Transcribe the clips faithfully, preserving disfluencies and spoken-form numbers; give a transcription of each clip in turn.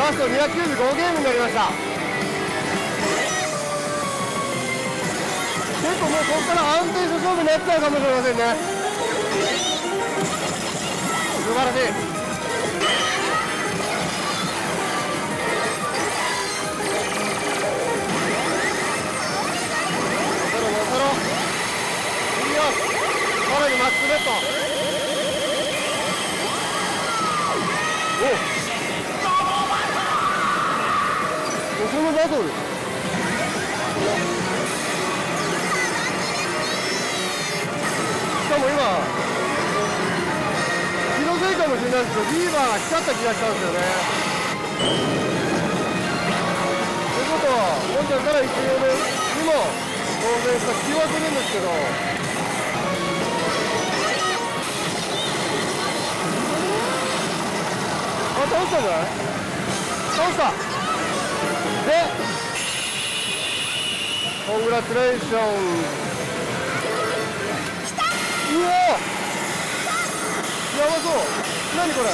ラストにひゃくきゅうじゅうごゲームになりました。結構もうここから安定した勝負になっちゃうかもしれませんね。素晴らしい。乗せろ乗せろ。いいよ。さらにマックスベッド。おっ、そのバトル。しかも今気のせいかもしれないですけど、ビーバーが光った気がしたんですよね。ということは今回からいちゲームにも当然した気はするんですけど、あ、倒したんじゃない？倒した。でコングラチュレーション。うおー、やばそう。何これ、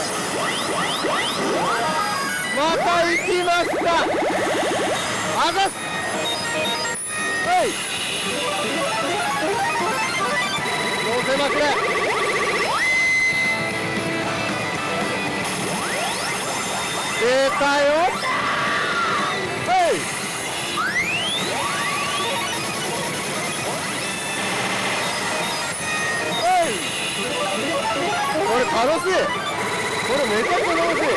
また行きました。あざっす。はい、乗せまくれ。出たよ。はい、これ楽しい。これめちゃくちゃ楽しい。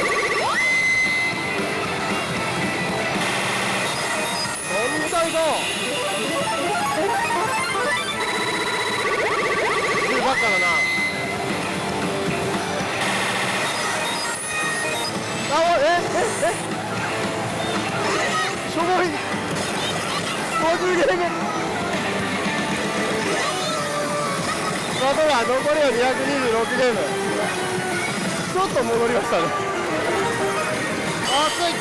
本体だ。いるばっかだな。あ、えええしょぼい。ごじゅうゲーム。バトルは残りはにひゃくにじゅうろくゲーム。ちょっと戻りましたね。熱い。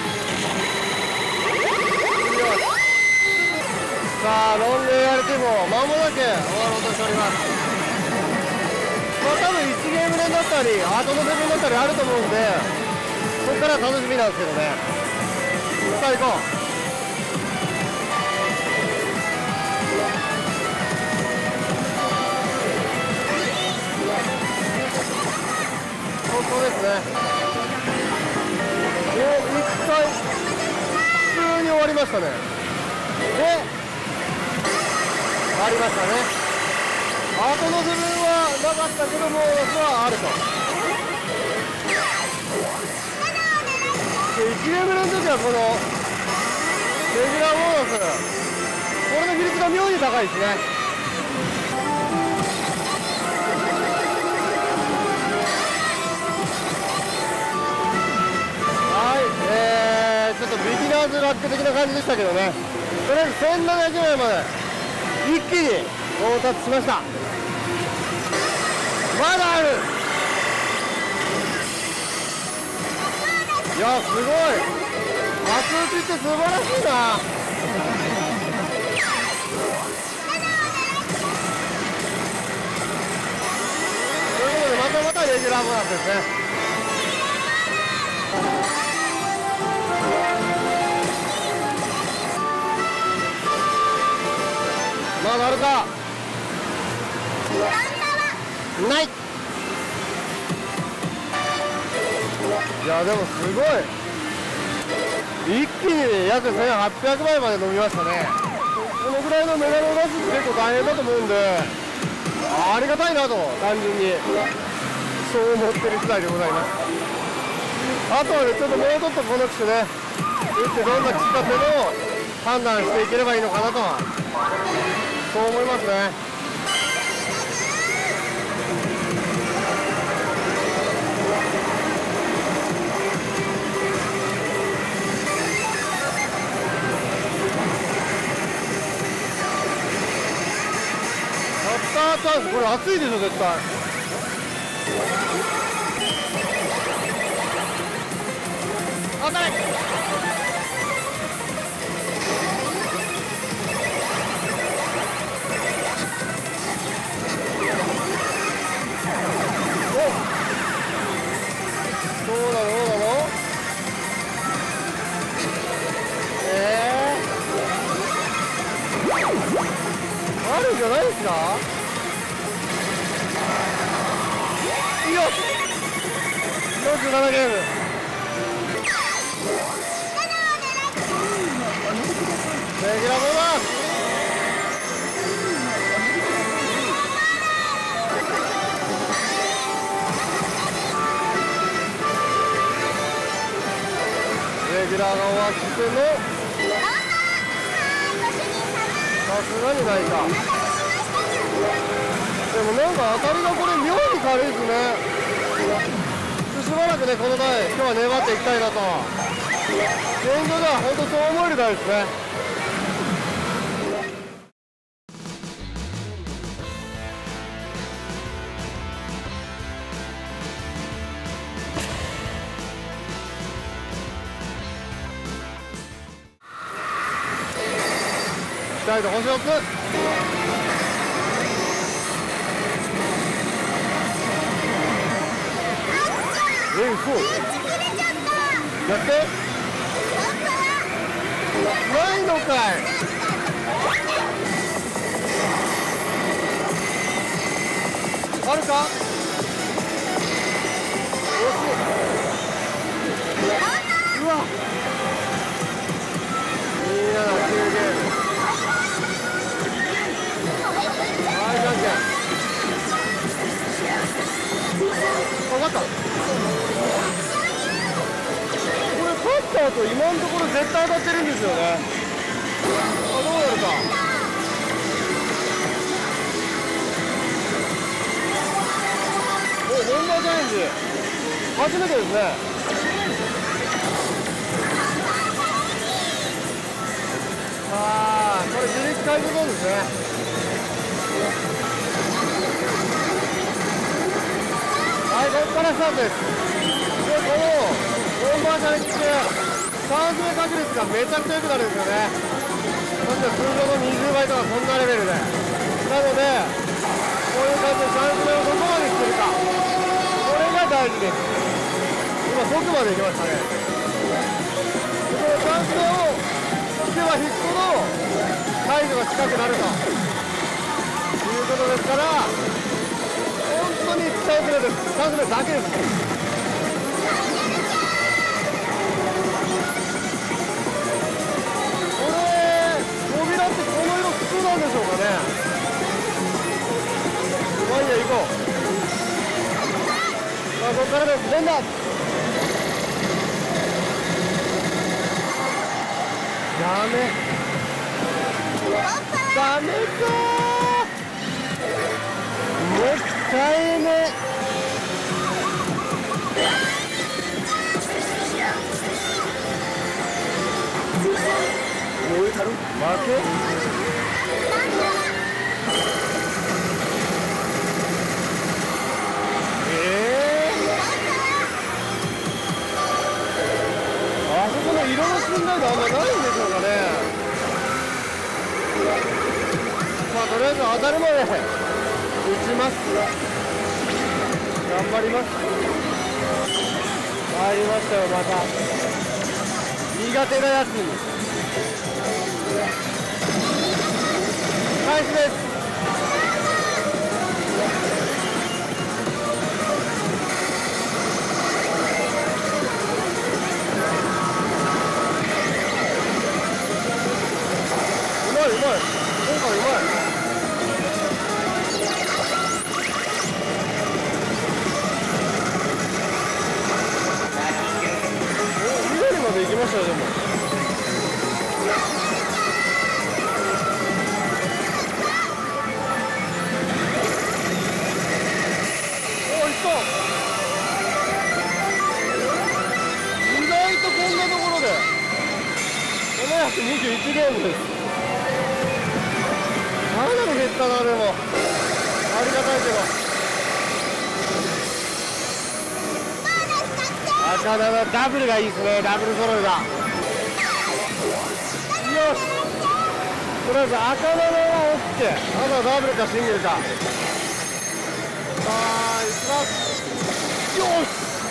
さあロングエアリティも間もなく終わろうとしております。まあ多分いちゲーム連だったり後のセブンだったりあると思うんで、そこから楽しみなんですけどね。さあ行こう。本当ですね。お、一回普通に終わりましたね。でありましたね。後の部分はなかったけどもはあると。でいちゲーム連の時はこのレギュラーボーナス、これの比率が妙に高いですね。えー、ちょっとビギナーズラック的な感じでしたけどね、とりあえずせんななひゃくまいまで一気に到達しました。まだある。いやすごい、初打ちって素晴らしいな。ということでまたまたレギュラーボーナスですね。まだあるか。ない。いやでもすごい、一気に約せんはっぴゃくまいまで伸びましたね。このぐらいのメダルを出すって結構大変だと思うんで、ありがたいなと単純にそう思ってる次第でございます。あとはね、ちょっともうちょっとこの機種ね打ってどんな機種かっていうのを判断していければいいのかなとはそう思いますね。チャンス、これ熱いでしょ絶対。当たれ。お、どうなのどうなの。 よしよんじゅうななゲーム。レギュラーボーナス。レギュラーが終わってもさすがにないか。でもなんか当たりがこれ妙に軽いですね。しばらくねこの台今日は粘っていきたいなと。現状では本当そう思える台ですね。期待度星よっつ。え、嘘。やってないのかい。あるか。惜しい。うわにじゅうなな、きゅうゲーム。はい、じゃんけん。分かった。勝った後今のところ絶対当たってるんですよね。あ、どうなるか。お、本場チャレンジ初めてですね。ああ、これ自力回復ゾーンですね。はい、ここからスタートです。で、このオーバーチャレンジ中、完成確率がめちゃくちゃ良くなるんですよね。そして通常のにじゅうばいとかそんなレベルで。なので、こういう感じでチャンス目をどこまでしてるか。これが大事です。今、奥まで行きましたね。でこのチャンス目を引けば引くほど、解除が近くなるということですから、本当にチャンス目です。チャンス目だけです。なんでしょうかね。まあいいや、行こう。さあ、ここからです。連打。ダメ。ダメかー。もったいね。燃えたる。負け。色の信頼度あんまないんでしょうかね。まあとりあえず当たるまで打ちます。頑張ります。入りましたよ、また苦手なやつにナイスです。うまい、今回うまい。お、緑まで行きましたよ。でもお、行った。意外とこんなところでななひゃくにじゅういちゲームです。かなり減ったな。でもありがたいけど、赤ななダブルがいいですね。ダブル揃いだ。よし、とりあえず赤ななは OK。 あとはダブルかシングルか。さあいきます。よし、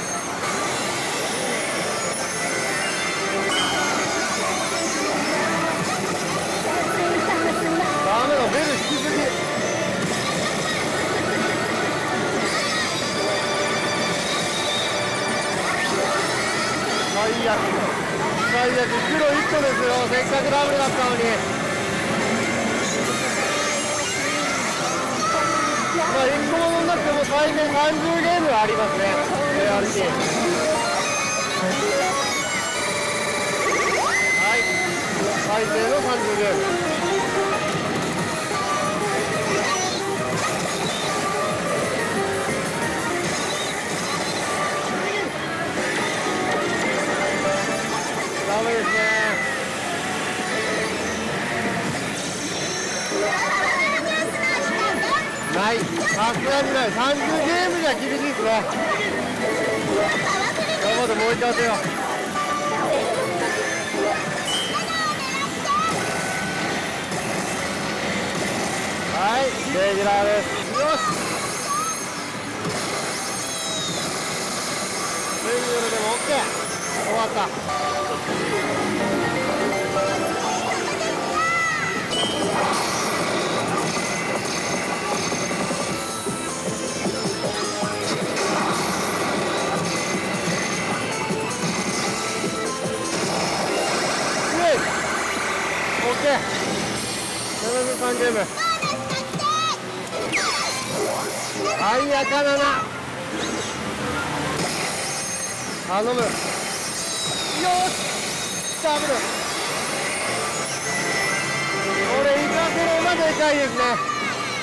ダメだ、ベル引きすぎ。 最悪黒いっこですよ。せっかくダブルだったのに。まあいっこも飲んなくても最低さんじゅうゲームはありますね エーアールティー。 はい最低のさんじゅうゲーム。ダメですね。ない、さすがにない。さんじゅうゲームじゃ厳しいですね。頑張ってもう一回当てよう。はい、レギュラーです。よし、シングルでも OK。 終わった。オッケー。ななじゅうさんゲーム。はいやかなな。頼む。よし。ダブル。これいかせるのがでかいですね。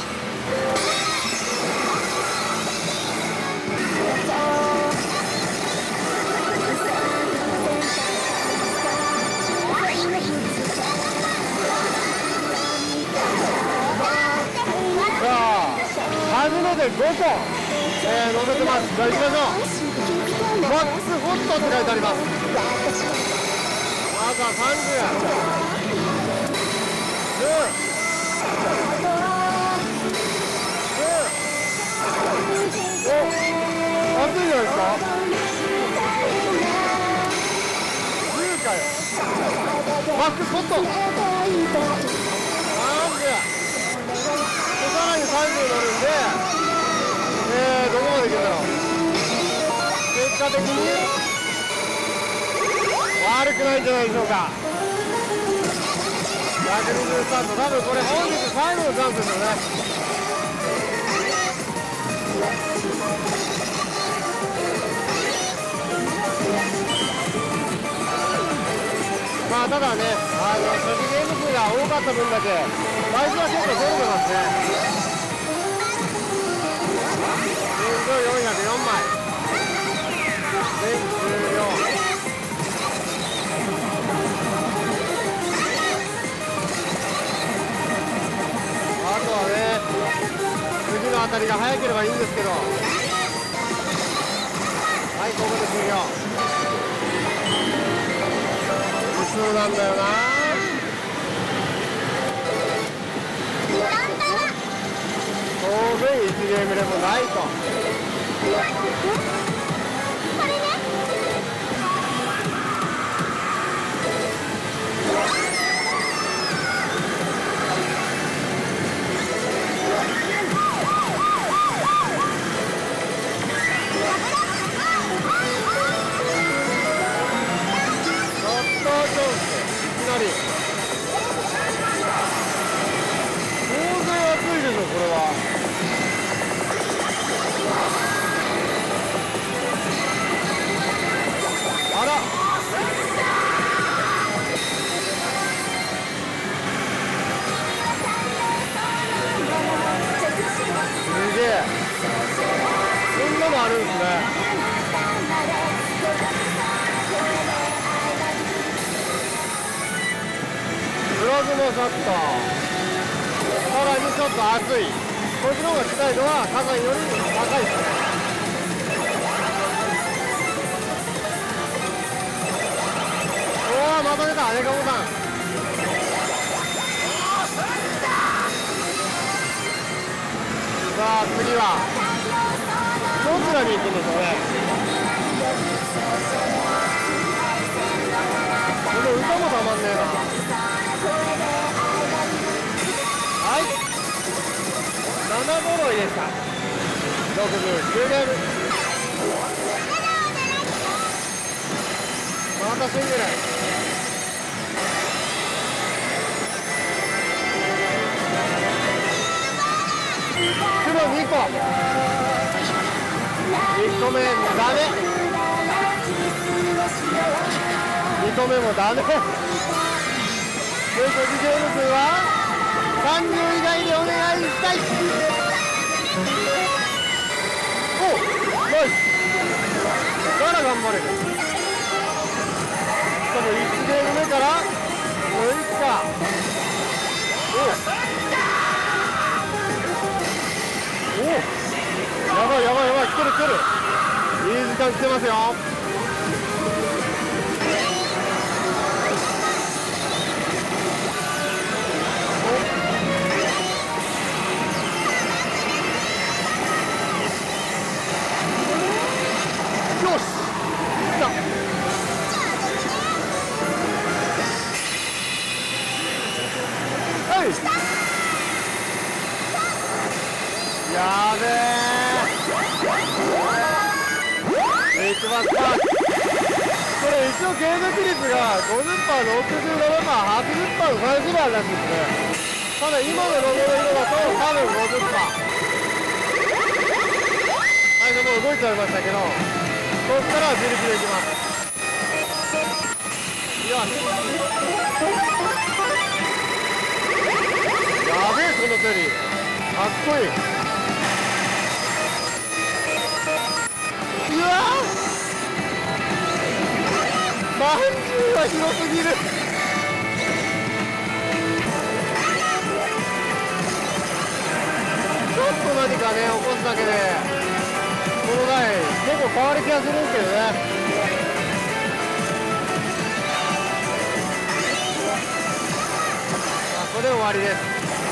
初めてごこ、えー、乗せてます。じゃあ行きましょう。マックスホットって書いてあります。あとはさんじゅう。じゅう。お、熱いじゃないですか。じゅうかよ。マックスホット。さんじゅう。さらにさんじゅう乗るんで、えー、どこまでいけるんだろう。結果的に悪くないんじゃないでしょうか。ひゃくにじゅうスタート、多分これ本日最後のチャンスですよね。まあただね、あの初期ゲーム数が多かった分だけ枚数は結構増えてますね。よんひゃくよんまい。全終了。あとはね、次のあたりが早ければいいんですけど。はい、ここで終了。普通なんだよな。当然いちゲームでもないと。あるんですね。プラズマシャッター、さらにちょっと熱い。こっちの方が近いのは火山より高いですね。おお、また出たネカボタン。さあ次はどちらに行くんでしょうね。この歌もたまんねえな。はい、なな揃いでした。ろくじゅうきゅうゲーム。またシングル。 ろにこ。いっこめダメ、にこめもダメ。で、ごじゲーム数はさんじゅう以内でお願いしたい。おナイス。だから頑張れる。しかもいちゲーム目からもういっか。おおやばいやばいやばい、来てる来てる。いい時間来てますよ。よし来た。はいやべえ、一番スパーク。これ一応継続率が ごじゅっパーセント、ろくじゅうななパーセント、はちじゅっパーセント、さんじゅっパーセントらしいですね。ただ今のロゴの色だと多分 ごじゅっパーセント。最初もう動いちゃいましたけど、ここからは自力でいきます。よしやべえ、このチェリーかっこいい。うわまんじゅうは広すぎる。ちょっと何かね起こすだけでこの台結構変わる気がするんですけどね。あ、これで終わりです。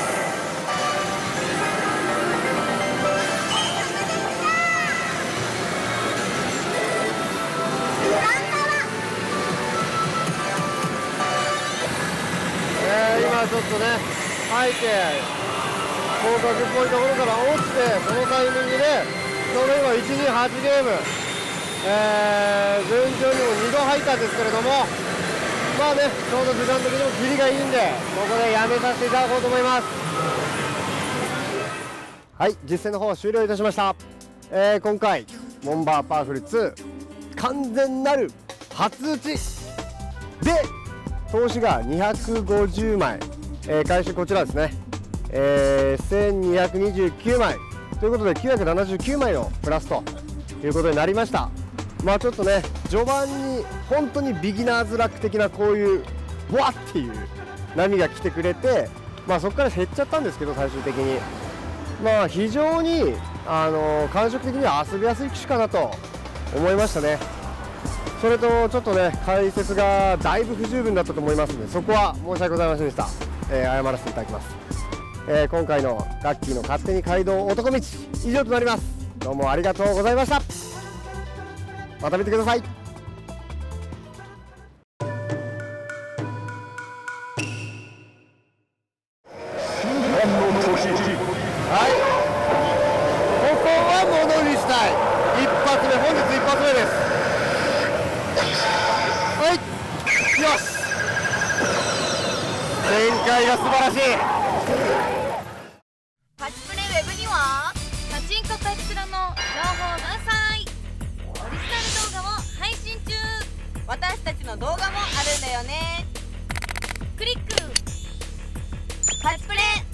えー、今ちょっとね背景広角っぽいところから落ちて、このタイミングでちょうど今いちにはちゲーム、えー、順調にもにど入ったんですけれども、まあねちょうど時間的にも切りがいいんでここでやめさせていただこうと思います。はい、実践の方終了いたしました。えー、今回モンバーパワフルツー完全なる初打ちで投資がにひゃくごじゅうまい、えー、回収こちらですね、えー、せんにひゃくにじゅうきゅうまいということできゅうひゃくななじゅうきゅうまいのプラスということになりました。まあちょっとね序盤に本当にビギナーズラック的なこういうボワッっていう波が来てくれて、まあそこから減っちゃったんですけど、最終的にまあ非常にあのー、感触的には遊びやすい機種かなと思いましたね。それとちょっとね解説がだいぶ不十分だったと思いますので、そこは申し訳ございませんでした。えー、謝らせていただきます。えー、今回のガッキーの勝手に街道男道以上となります。どうもありがとうございました。また見てください。はい、ここはものにしたい。一発目、本日一発目です。はい、よし、展開が素晴らしい。 パチプレウェブにはパチンコパチプロの情報満載、オリジナル動画を配信中。私たちの動画もあるんだよね。クリックパチプレ。